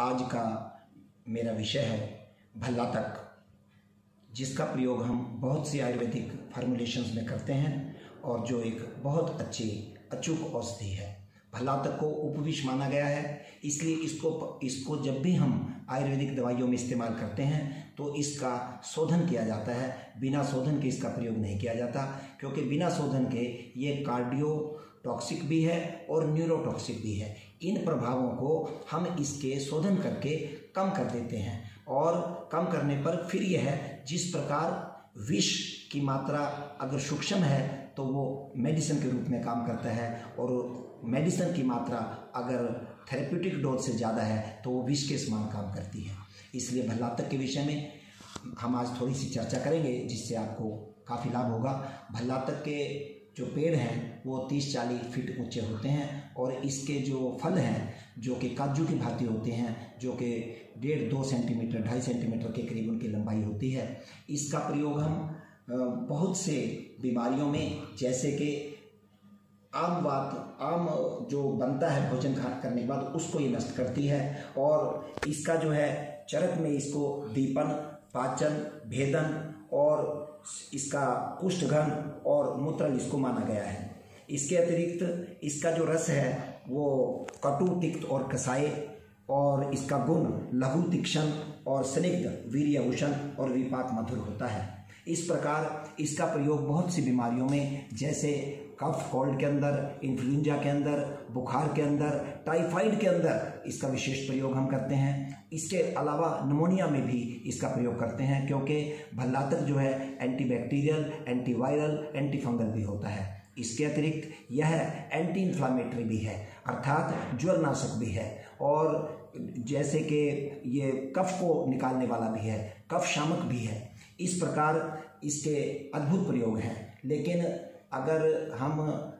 आज का मेरा विषय है भल्लातक, जिसका प्रयोग हम बहुत सी आयुर्वेदिक फार्मूलेशंस में करते हैं और जो एक बहुत अच्छी अचूक औषधि है। भल्लातक को उपविष माना गया है, इसलिए इसको जब भी हम आयुर्वेदिक दवाइयों में इस्तेमाल करते हैं तो इसका शोधन किया जाता है। बिना शोधन के इसका प्रयोग नहीं किया जाता, क्योंकि बिना शोधन के ये कार्डियोटॉक्सिक भी है और न्यूरोटॉक्सिक भी है। इन प्रभावों को हम इसके शोधन करके कम कर देते हैं, और कम करने पर फिर यह जिस प्रकार विष की मात्रा अगर सूक्ष्म है तो वो मेडिसिन के रूप में काम करता है, और मेडिसिन की मात्रा अगर थेरेप्यूटिक डोज से ज़्यादा है तो वो विष के समान काम करती है। इसलिए भल्लातक के विषय में हम आज थोड़ी सी चर्चा करेंगे, जिससे आपको काफ़ी लाभ होगा। भल्लातक के जो पेड़ हैं वो 30-40 फीट ऊंचे होते हैं, और इसके जो फल हैं जो कि काजू की भांति होते हैं, जो कि 1.5-2 सेंटीमीटर 2.5 सेंटीमीटर के करीब उनकी लंबाई होती है। इसका प्रयोग हम बहुत से बीमारियों में, जैसे कि आम जो बनता है भोजन करने के बाद उसको ये नष्ट करती है, और इसका जो है चरक में इसको दीपन, पाचन, भेदन और इसका कुष्ठघन और मूत्र इसको माना गया है। इसके अतिरिक्त इसका जो रस है वो कटु, तिक्त और कसाय, और इसका गुण लघु, तीक्ष्ण और स्निग्ध, वीर्यभूषण और विपाक मधुर होता है। इस प्रकार इसका प्रयोग बहुत सी बीमारियों में, जैसे कफ कोल्ड के अंदर, इन्फ्लुएंजा के अंदर, बुखार के अंदर, टाइफाइड के अंदर इसका विशेष प्रयोग हम करते हैं। इसके अलावा निमोनिया में भी इसका प्रयोग करते हैं, क्योंकि भल्लातक जो है एंटीबैक्टीरियल, एंटीवायरल, एंटीफंगल भी होता है। इसके अतिरिक्त यह एंटी इन्फ्लामेटरी भी है, अर्थात ज्वरनाशक भी है, और जैसे कि ये कफ को निकालने वाला भी है, कफ शामक भी है। इस प्रकार इसके अद्भुत प्रयोग हैं। लेकिन अगर हम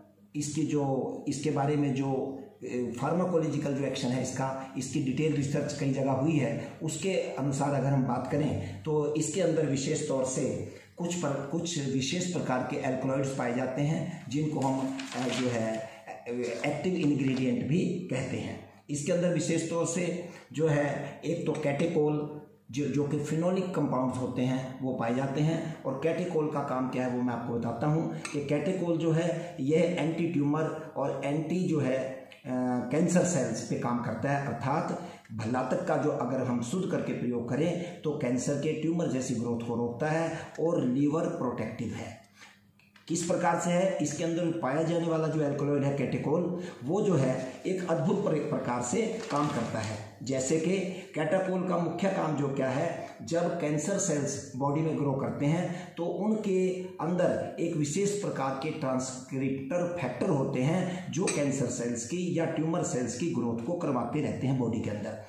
इसके बारे में जो फार्माकोलॉजिकल जो एक्शन है इसकी डिटेल रिसर्च कई जगह हुई है, उसके अनुसार अगर हम बात करें तो इसके अंदर विशेष तौर से कुछ विशेष प्रकार के एल्कलॉइड्स पाए जाते हैं, जिनको हम जो है एक्टिव इंग्रेडिएंट भी कहते हैं। इसके अंदर विशेष तौर से जो है एक तो कैटेकोल, जो कि फिनोलिक कंपाउंड्स होते हैं वो पाए जाते हैं। और कैटेकोल का काम क्या है वो मैं आपको बताता हूँ कि कैटेकोल जो है यह एंटी ट्यूमर और एंटी जो है कैंसर सेल्स पे काम करता है, अर्थात भल्लातक का जो अगर हम शुद्ध करके प्रयोग करें तो कैंसर के ट्यूमर जैसी ग्रोथ को रोकता है और लीवर प्रोटेक्टिव है। किस प्रकार से है, इसके अंदर पाया जाने वाला जो एल्कलॉइड है कैटेकोल, वो जो है एक अद्भुत प्रकार से काम करता है। जैसे कि कैटेकोल का मुख्य काम जो क्या है, जब कैंसर सेल्स बॉडी में ग्रो करते हैं तो उनके अंदर एक विशेष प्रकार के ट्रांसक्रिप्टर फैक्टर होते हैं जो कैंसर सेल्स की या ट्यूमर सेल्स की ग्रोथ को करवाते रहते हैं बॉडी के अंदर।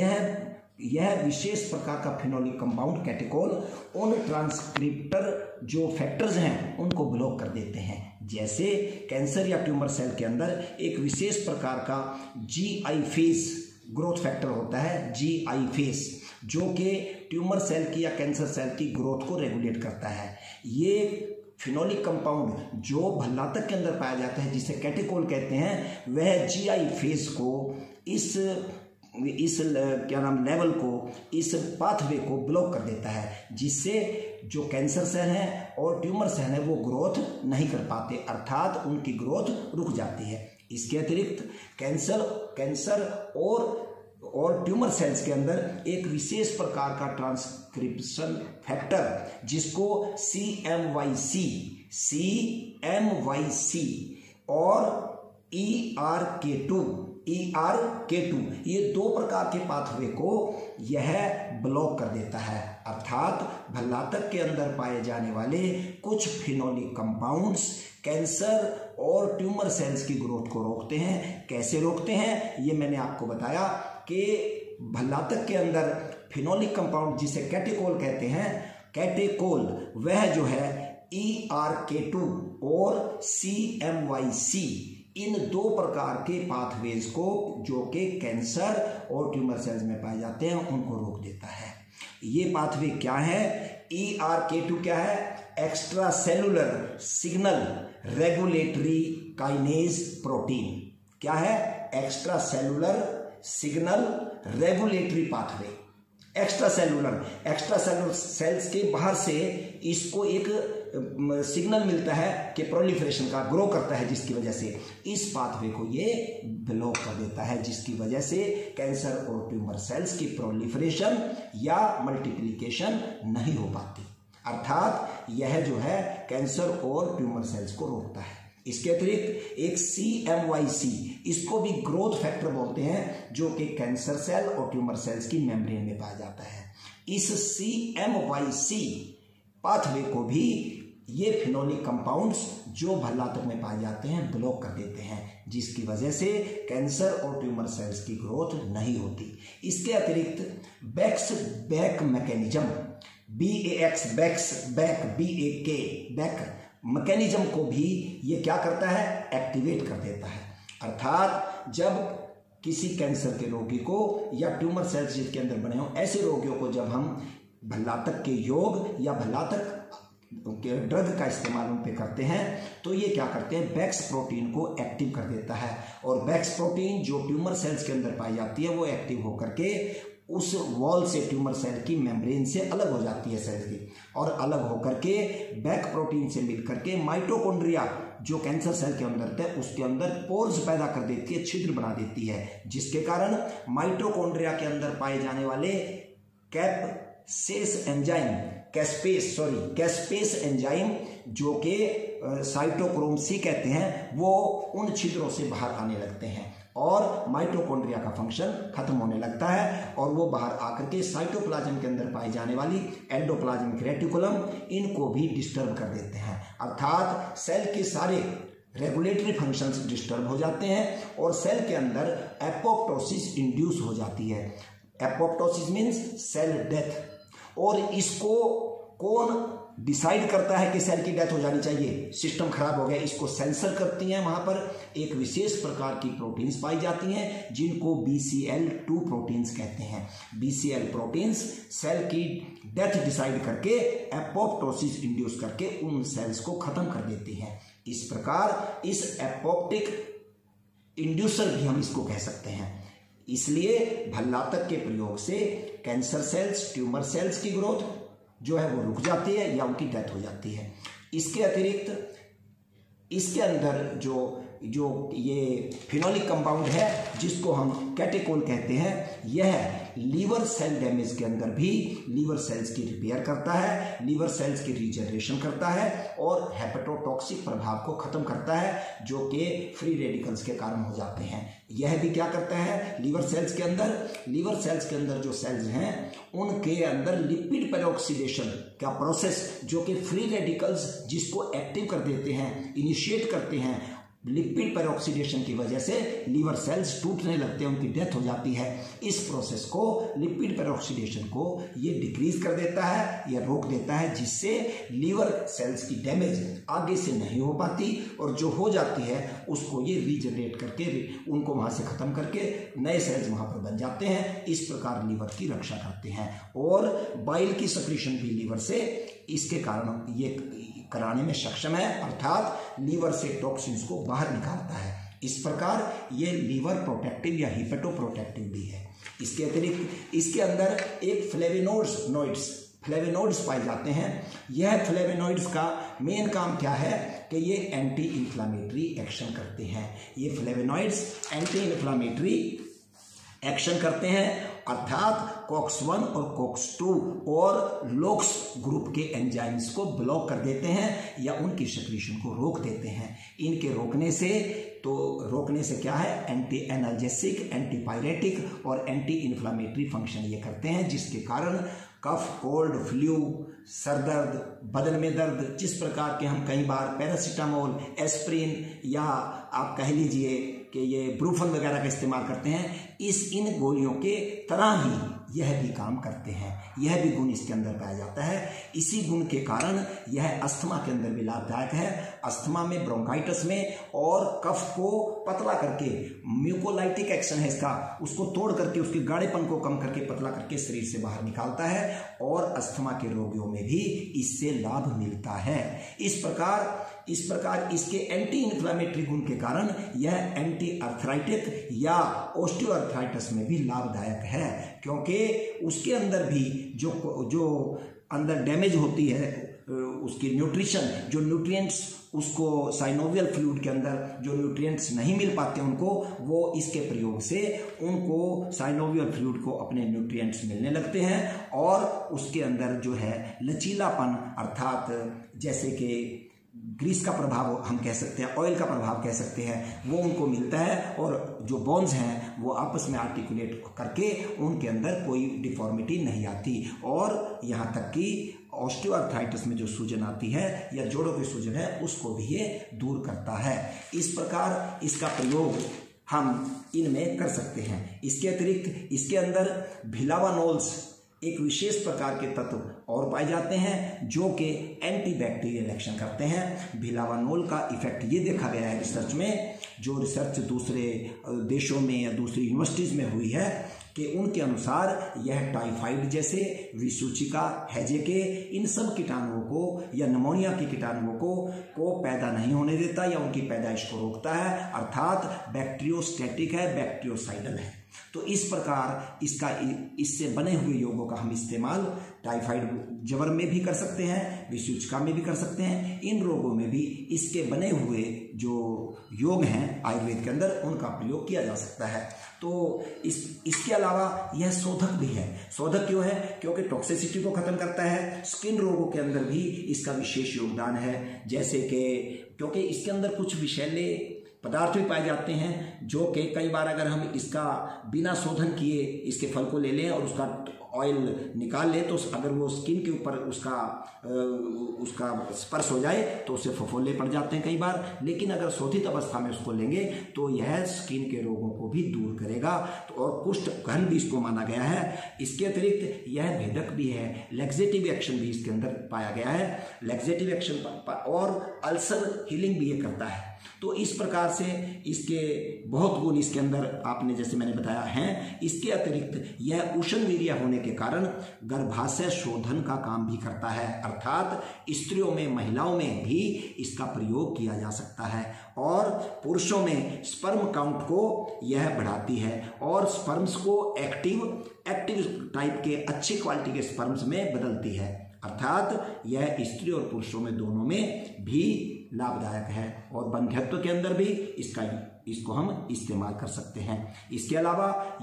यह विशेष प्रकार का फिनोलिक कंपाउंड कैटेकोल उन ट्रांसक्रिप्टर जो फैक्टर्स हैं उनको ब्लॉक कर देते हैं। जैसे कैंसर या ट्यूमर सेल के अंदर एक विशेष प्रकार का GI फेस ग्रोथ फैक्टर होता है, GI फेस, जो कि ट्यूमर सेल की या कैंसर सेल की ग्रोथ को रेगुलेट करता है। ये फिनोलिक कंपाउंड जो भल्लातक के अंदर पाया जाता है, जिसे कैटेकोल कहते हैं, वह GI फेस को इस लेवल को, इस पाथवे को ब्लॉक कर देता है, जिससे जो कैंसर सेल हैं और ट्यूमर सेल हैं वो ग्रोथ नहीं कर पाते, अर्थात उनकी ग्रोथ रुक जाती है। इसके अतिरिक्त कैंसर और ट्यूमर सेल्स के अंदर एक विशेष प्रकार का ट्रांसक्रिप्शन फैक्टर, जिसको CMYC और ERK2 ये 2 प्रकार के पाथवे को यह ब्लॉक कर देता है, अर्थात भल्लातक के अंदर पाए जाने वाले कुछ फिनोलिक कंपाउंड्स कैंसर और ट्यूमर सेल्स की ग्रोथ को रोकते हैं। कैसे रोकते हैं ये मैंने आपको बताया कि भल्लातक के अंदर फिनोलिक कंपाउंड जिसे कैटेकोल कहते हैं, कैटेकोल वह जो है ERK2 और CMYC इन 2 प्रकार के पाथवेज को, जो कि कैंसर और ट्यूमर सेल्स में पाए जाते हैं, उनको रोक देता है। ये पाथवे क्या है? ERK2 क्या है? Extra cellular signal regulatory kinase protein. क्या है? Extra cellular signal regulatory pathway. Extra cellular cells के बाहर से इसको एक सिग्नल मिलता है कि प्रोलिफरेशन का, ग्रो करता है, जिसकी वजह से इस पाथवे को ये ब्लॉक कर देता है, जिसकी वजह से कैंसर और ट्यूमर सेल्स की प्रोलिफरेशन या मल्टीप्लिकेशन नहीं हो पाती। अर्थात यह जो है कैंसर और ट्यूमर सेल्स को रोकता है। इसके अतिरिक्त एक CMYC, इसको भी ग्रोथ फैक्टर बोलते हैं, जो कि कैंसर सेल और ट्यूमर सेल्स की मेम्ब्रेन में पाया जाता है। इस CMYC पाथवे को भी ये फिनोलिक कंपाउंड्स जो भल्लातक में पाए जाते हैं ब्लॉक कर देते हैं, जिसकी वजह से कैंसर और ट्यूमर सेल्स की ग्रोथ नहीं होती। इसके अतिरिक्त Bax Bak mechanism, BAX Bak BAK Bak mechanism को भी ये क्या करता है, एक्टिवेट कर देता है। अर्थात जब किसी कैंसर के रोगी को या ट्यूमर सेल्स जिसके अंदर बने हों, ऐसे रोगियों को जब हम भल्लातक के योग या भल्लातक के ड्रग का इस्तेमाल उन पे करते हैं, तो ये क्या करते हैं, बैक्स प्रोटीन को एक्टिव कर देता है। और बैक्स प्रोटीन जो ट्यूमर सेल्स के अंदर पाई जाती है, वो एक्टिव होकर के उस वॉल से, ट्यूमर सेल की मेम्ब्रेन से अलग हो जाती है सेल की, और अलग होकर के बैक प्रोटीन से मिलकर के माइटोकॉन्ड्रिया जो कैंसर सेल के अंदर है उसके अंदर पोर्स पैदा कर देती है, छिद्र बना देती है, जिसके कारण माइटोकॉन्ड्रिया के अंदर पाए जाने वाले कैस्पेस एंजाइम जो कि साइटोक्रोम C कहते हैं, वो उन छिद्रों से बाहर आने लगते हैं और माइटोकॉन्ड्रिया का फंक्शन खत्म होने लगता है, और वो बाहर आकर के साइटोप्लाज्म के अंदर पाई जाने वाली एंडोप्लाज्मिक रेटिकुलम, इनको भी डिस्टर्ब कर देते हैं। अर्थात सेल के सारे रेगुलेटरी फंक्शंस डिस्टर्ब हो जाते हैं और सेल के अंदर एपोप्टोसिस इंड्यूस हो जाती है। Apoptosis means cell death. और इसको कौन डिसाइड करता है कि सेल की डेथ हो जानी चाहिए, सिस्टम खराब हो गया, इसको सेंसर करती हैं। वहां पर एक विशेष प्रकार की प्रोटीन्स पाई जाती हैं जिनको BCL2 प्रोटीन्स कहते हैं। BCL प्रोटीन्स सेल की डेथ डिसाइड करके एपोप्टोसिस इंड्यूस करके उन सेल्स को खत्म कर देती हैं। इस प्रकार इस एपोप्टिक इंड्यूसर भी हम इसको कह सकते हैं। इसलिए भल्लातक के प्रयोग से कैंसर सेल्स, ट्यूमर सेल्स की ग्रोथ जो है वो रुक जाती है या उनकी डेथ हो जाती है। इसके अतिरिक्त इसके अंदर जो ये फिनोलिक कंपाउंड है जिसको हम कैटेकोल कहते हैं, यह लीवर सेल डैमेज के अंदर भी लीवर सेल्स की रिपेयर करता है, लीवर सेल्स की रीजनरेशन करता है और हेपेटोटॉक्सिक प्रभाव को खत्म करता है जो कि फ्री रेडिकल्स के कारण हो जाते हैं। यह भी क्या करता है, लीवर सेल्स के अंदर जो सेल्स हैं उनके अंदर लिपिड पेरोक्सीडेशन का प्रोसेस जो कि फ्री रेडिकल्स जिसको एक्टिव कर देते हैं, इनिशिएट करते हैं, लिपिड पेरोक्सीडेशन की वजह से लीवर सेल्स टूटने लगते हैं, उनकी डेथ हो जाती है। इस प्रोसेस को, लिपिड पेरोक्सीडेशन को ये डिक्रीज कर देता है या रोक देता है, जिससे लीवर सेल्स की डैमेज आगे से नहीं हो पाती और जो हो जाती है उसको ये रीजनरेट करके उनको वहाँ से ख़त्म करके नए सेल्स वहाँ पर बन जाते हैं। इस प्रकार लीवर की रक्षा करते हैं और बाइल की सक्रीशन भी लीवर से इसके कारण ये कराने में सक्षम है, अर्थात लीवर से टॉक्सिन्स को बाहर निकालता है। इस प्रकार ये लीवर प्रोटेक्टिव या हिपेटो प्रोटेक्टिव भी है। इसके अतिरिक्त इसके अंदर एक फ्लेवेनोइड्स पाए जाते हैं। यह फ्लेवेनोइड्स का मेन काम क्या है कि ये एंटी इन्फ्लामेटरी एक्शन करते हैं। ये फ्लेवेनोइड्स एंटी इन्फ्लामेटरी एक्शन करते हैं, अर्थात COX-1 और COX-2 और लोक्स ग्रुप के एंजाइम्स को ब्लॉक कर देते हैं या उनकी सेक्रीशन को रोक देते हैं। इनके रोकने से क्या है, एंटी एनाल्जेसिक, एंटीपायरेटिक और एंटी इन्फ्लामेटरी फंक्शन ये करते हैं, जिसके कारण कफ, कोल्ड, फ्लू, सर दर्द, बदन में दर्द, जिस प्रकार के हम कई बार पैरासीटामोल, एस्प्रिन या आप कह लीजिए कि ये ब्रूफन वगैरह का इस्तेमाल करते हैं, इन गोलियों के तरह ही यह भी काम करते हैं। यह भी गुण इसके अंदर पाया जाता है। इसी गुण के कारण यह अस्थमा के अंदर भी लाभदायक है। अस्थमा में, ब्रोंकाइटिस में और कफ को पतला करके, म्यूकोलाइटिक एक्शन है इसका, उसको तोड़ करके उसके गाढ़ेपन को कम करके पतला करके शरीर से बाहर निकालता है और अस्थमा के रोगियों में भी इससे लाभ मिलता है। इस प्रकार इस प्रकार इसके एंटी इन्फ्लामेटरी गुण के कारण यह एंटी अर्थराइटिक या ऑस्टियोआर्थराइटिस में भी लाभदायक है, क्योंकि उसके अंदर भी जो अंदर डैमेज होती है उसकी न्यूट्रिशन, जो न्यूट्रिएंट्स उसको साइनोवियल फ्लूइड के अंदर जो न्यूट्रिएंट्स नहीं मिल पाते उनको, वो इसके प्रयोग से उनको साइनोवियल फ्लूइड को अपने न्यूट्रिएंट्स मिलने लगते हैं और उसके अंदर जो है लचीलापन, अर्थात जैसे कि ग्रीस का प्रभाव हम कह सकते हैं, ऑयल का प्रभाव कह सकते हैं, वो उनको मिलता है और जो बोन्स हैं वो आपस में आर्टिकुलेट करके उनके अंदर कोई डिफॉर्मिटी नहीं आती और यहाँ तक कि ऑस्टियोआर्थराइटिस में जो सूजन आती है या जोड़ों की सूजन है उसको भी ये दूर करता है। इस प्रकार इसका प्रयोग हम इनमें कर सकते हैं। इसके अतिरिक्त इसके अंदर भिलावानोल्स एक विशेष प्रकार के तत्व और पाए जाते हैं जो कि एंटीबैक्टीरियल एक्शन करते हैं। भिलावानोल का इफेक्ट ये देखा गया है रिसर्च में, जो रिसर्च दूसरे देशों में या दूसरी यूनिवर्सिटीज़ में हुई है, कि उनके अनुसार यह टाइफाइड जैसे, विसूचिका, हैजे इन सब कीटाणुओं को या निमोनिया के कीटाणुओं को पैदा नहीं होने देता या उनकी पैदाइश को रोकता है, अर्थात बैक्टीरियोस्टैटिक है, बैक्टीरियोसाइडल है। तो इस प्रकार इससे बने हुए योगों का हम इस्तेमाल टाइफाइड ज्वर में भी कर सकते हैं, विसूचिका में भी कर सकते हैं। इन रोगों में भी इसके बने हुए जो योग हैं आयुर्वेद के अंदर उनका प्रयोग किया जा सकता है। तो इसके अलावा यह शोधक भी है। शोधक क्यों है? क्योंकि टॉक्सिसिटी को खत्म करता है। स्किन रोगों के अंदर भी इसका विशेष योगदान है, जैसे कि क्योंकि इसके अंदर कुछ विषैले पदार्थ भी पाए जाते हैं जो कि कई बार अगर हम इसका बिना शोधन किए इसके फल को ले लें और उसका ऑयल निकाल लें तो अगर वो स्किन के ऊपर उसका स्पर्श हो जाए तो उससे फफोले पड़ जाते हैं कई बार, लेकिन अगर शोधित अवस्था में उसको लेंगे तो यह स्किन के रोगों को भी दूर करेगा। तो और कुष्ठ गहन भी इसको माना गया है। इसके अतिरिक्त यह भेदक भी है, लैक्सेटिव एक्शन भी इसके अंदर पाया गया है। लैक्सेटिव एक्शन और अल्सर हीलिंग भी ये करता है। तो इस प्रकार से इसके बहुत गुण इसके अंदर आपने जैसे मैंने बताया हैं। इसके अतिरिक्त यह उष्णवीर्य होने के कारण गर्भाशय शोधन का काम भी करता है, अर्थात स्त्रियों में, महिलाओं में भी इसका प्रयोग किया जा सकता है और पुरुषों में स्पर्म काउंट को यह बढ़ाती है और स्पर्म्स को एक्टिव टाइप के अच्छी क्वालिटी के स्पर्म्स में बदलती है, अर्थात यह स्त्री और पुरुषों में दोनों में भी लाभदायक है और वंध्यत्व के अंदर भी इसको हम इस्तेमाल कर सकते हैं। इसके अलावा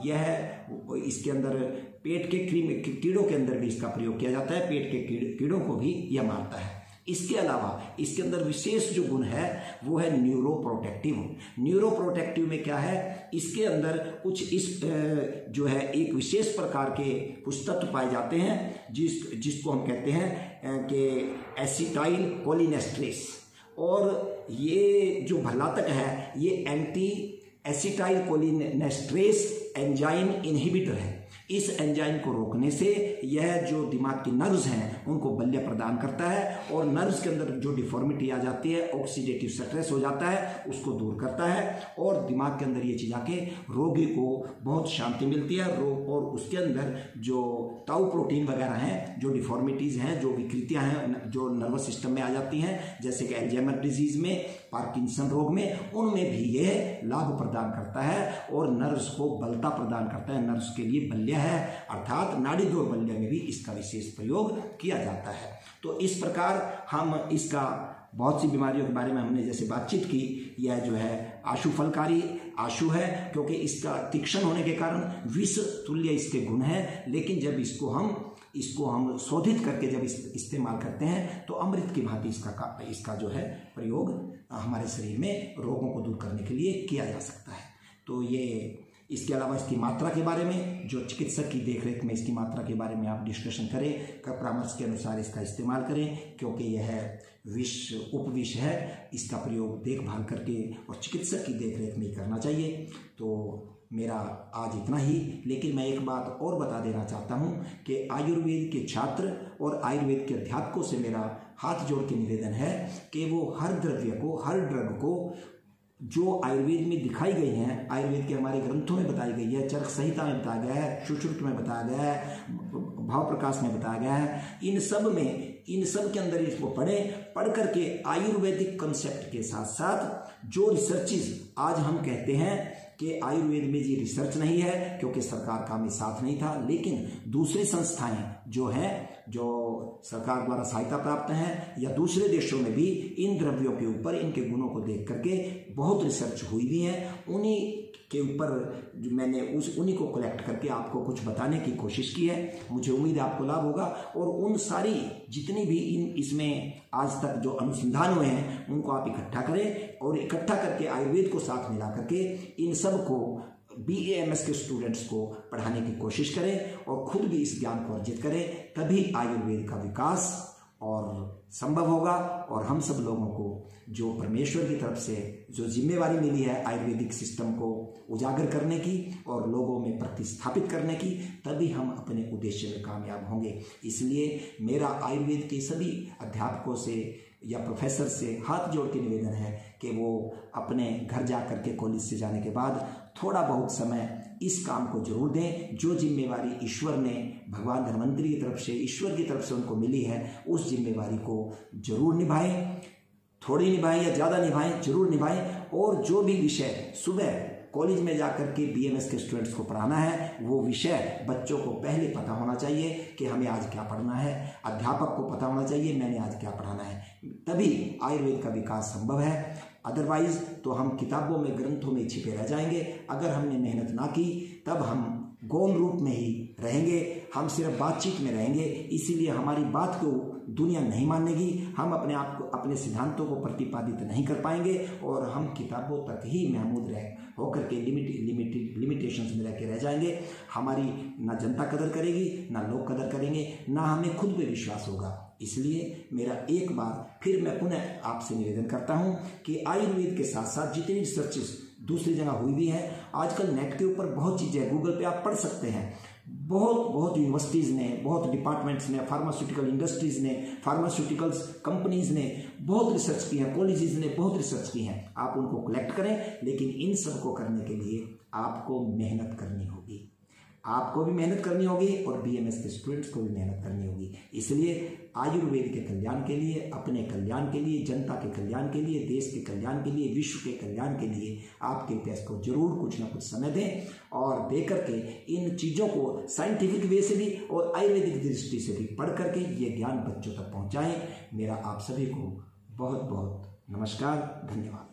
यह इसके अंदर पेट के कीड़ों के अंदर भी इसका प्रयोग किया जाता है, पेट के कीड़ों को भी यह मारता है। इसके अलावा इसके अंदर विशेष जो गुण है वो है न्यूरोप्रोटेक्टिव। न्यूरोप्रोटेक्टिव में क्या है, इसके अंदर कुछ इस जो है एक विशेष प्रकार के कुछ तत्व पाए जाते हैं जिसको हम कहते हैं कि एसिटाइल कोलिनेस्ट्रेस, और ये जो भलातक है ये anti acetylcholinesterase enzyme inhibitor है। इस एंजाइम को रोकने से यह जो दिमाग की नर्व्स हैं उनको बल्य प्रदान करता है और नर्व्स के अंदर जो डिफॉर्मिटी आ जाती है, ऑक्सीडेटिव स्ट्रेस हो जाता है, उसको दूर करता है और दिमाग के अंदर ये चीज़ आके रोगी को बहुत शांति मिलती है। और उसके अंदर जो टाउ प्रोटीन वगैरह हैं, जो डिफॉर्मिटीज़ हैं, जो विकृतियाँ हैं जो नर्वस सिस्टम में आ जाती हैं, जैसे कि अल्जाइमर डिजीज़ में, पार्किंसन रोग में, उनमें भी यह लाभ प्रदान करता है और नर्व्स को बलता प्रदान करता है। नर्व्स के लिए बल्य है, अर्थात नाड़ी दौर्बल्य में भी इसका विशेष प्रयोग किया जाता है। तो इस प्रकार हम इसका बहुत सी बीमारियों के बारे में हमने जैसे बातचीत की। यह जो है आशु फलकारी आशु है क्योंकि इसका तीक्ष्ण होने के कारण विष तुल्य इसके गुण हैं, लेकिन जब इसको हम शोधित करके जब इस्तेमाल करते हैं तो अमृत की भांति इसका जो है प्रयोग हमारे शरीर में रोगों को दूर करने के लिए किया जा सकता है। तो ये इसके अलावा इसकी मात्रा के बारे में जो चिकित्सक की देखरेख में इसकी मात्रा के बारे में आप डिस्कशन करें, परामर्श के अनुसार इसका इस्तेमाल करें, क्योंकि यह विष उपविष है। इसका प्रयोग देखभाल करके और चिकित्सक की देखरेख में ही करना चाहिए। तो मेरा आज इतना ही, लेकिन मैं एक बात और बता देना चाहता हूँ कि आयुर्वेद के छात्र और आयुर्वेद के अध्यापकों से मेरा हाथ जोड़ के निवेदन है कि वो हर द्रव्य को, हर ड्रग को जो आयुर्वेद में दिखाई गई हैं, आयुर्वेद के हमारे ग्रंथों में बताई गई है, चरक संहिता में बताया गया है, सुश्रुत में बताया गया है, भाव प्रकाश में बताया गया है, इन सब के अंदर इसको पढ़ करके आयुर्वेदिक कंसेप्ट के साथ साथ जो रिसर्चेस आज हम कहते हैं कि आयुर्वेद में जी रिसर्च नहीं है क्योंकि सरकार का हमें साथ नहीं था, लेकिन दूसरी संस्थाएं जो हैं, जो सरकार द्वारा सहायता प्राप्त हैं या दूसरे देशों में भी इन द्रव्यों के ऊपर इनके गुणों को देख करके बहुत रिसर्च हुई भी है। उन्हीं के ऊपर मैंने उन्हीं को कलेक्ट करके आपको कुछ बताने की कोशिश की है। मुझे उम्मीद है आपको लाभ होगा। और उन सारी जितनी भी इसमें आज तक जो अनुसंधान हुए हैं उनको आप इकट्ठा करें और इकट्ठा करके आयुर्वेद को साथ मिला करके इन सब को BAMS के स्टूडेंट्स को पढ़ाने की कोशिश करें और खुद भी इस ज्ञान को अर्जित करें, तभी आयुर्वेद का विकास और संभव होगा। और हम सब लोगों को जो परमेश्वर की तरफ से जो जिम्मेवारी मिली है आयुर्वेदिक सिस्टम को उजागर करने की और लोगों में प्रतिस्थापित करने की, तभी हम अपने उद्देश्य में कामयाब होंगे। इसलिए मेरा आयुर्वेद के सभी अध्यापकों से या प्रोफेसर से हाथ जोड़ के निवेदन है कि वो अपने घर जा कर के कॉलेज से जाने के बाद थोड़ा बहुत समय इस काम को जरूर दें। जो जिम्मेवारी ईश्वर ने, भगवान धन्वंतरी की तरफ से, ईश्वर की तरफ से उनको मिली है, उस जिम्मेवारी को जरूर निभाएं। थोड़ी निभाएं या ज़्यादा निभाएं, जरूर निभाएं। और जो भी विषय सुबह कॉलेज में जाकर के BAMS के स्टूडेंट्स को पढ़ाना है, वो विषय बच्चों को पहले पता होना चाहिए कि हमें आज क्या पढ़ना है। अध्यापक को पता होना चाहिए मैंने आज क्या पढ़ाना है, तभी आयुर्वेद का विकास संभव है। अदरवाइज तो हम किताबों में, ग्रंथों में छिपे रह जाएंगे। अगर हमने मेहनत ना की तब हम गौण रूप में ही रहेंगे, हम सिर्फ बातचीत में रहेंगे। इसीलिए हमारी बात को दुनिया नहीं मानेगी, हम अपने आप को, अपने सिद्धांतों को प्रतिपादित नहीं कर पाएंगे और हम किताबों तक ही महमूद होकर के लिमिटेशंस में रह के रह जाएंगे। हमारी ना जनता कदर करेगी, ना लोग कदर करेंगे, ना हमें खुद पे विश्वास होगा। इसलिए मेरा एक बार फिर मैं पुनः आपसे निवेदन करता हूं कि आयुर्वेद के साथ साथ जितनी रिसर्चेस दूसरी जगह हुई भी है, आजकल नेट के ऊपर बहुत चीज़ें, गूगल पे आप पढ़ सकते हैं। बहुत यूनिवर्सिटीज़ ने, बहुत डिपार्टमेंट्स ने, फार्मास्यूटिकल इंडस्ट्रीज़ ने, फार्मास्यूटिकल्स कंपनीज़ ने बहुत रिसर्च की है, कॉलेजेस ने बहुत रिसर्च की है। आप उनको कलेक्ट करें, लेकिन इन सब को करने के लिए आपको मेहनत करनी होगी। आपको भी मेहनत करनी होगी और BAMS के स्टूडेंट्स को भी मेहनत करनी होगी। इसलिए आयुर्वेद के कल्याण के लिए, अपने कल्याण के लिए, जनता के कल्याण के लिए, देश के कल्याण के लिए, विश्व के कल्याण के लिए आपके पेस को जरूर कुछ ना कुछ समय दें और दे करके इन चीज़ों को साइंटिफिक वे से भी और आयुर्वेदिक दृष्टि से भी पढ़ करके ये ज्ञान बच्चों तक पहुँचाएँ। मेरा आप सभी को बहुत बहुत नमस्कार, धन्यवाद।